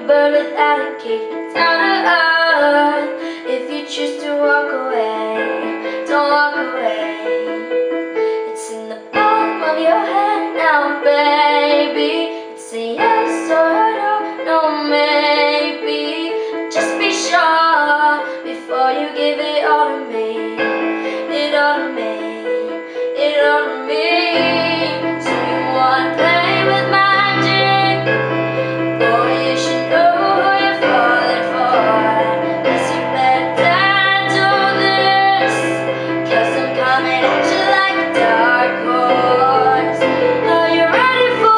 bird without a cage, down to earth. If you choose to walk away, don't walk away. It's in the palm of your hand now, baby. It's a yes or a no, maybe. Just be sure before you give it all to me. It all to me, it all to me. So you wanna play with magic? Boy, you should know who you're falling for. Guess you better handle this, 'cause I'm coming at you like a dark horse. Are you ready for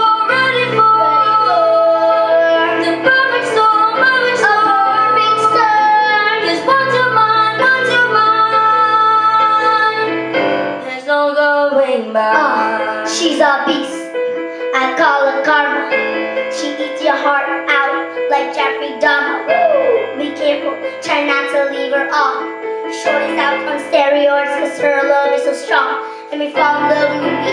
the perfect storm, perfect storm? 'Cause once you're mine, there's no going back. She's a beast, I call her karma. She eats your heart out like Jeffrey Dahmer. Woo! Be careful, try not to leave her off. Shorty's out on steroids 'cause her love is so strong. Let me fall in love when you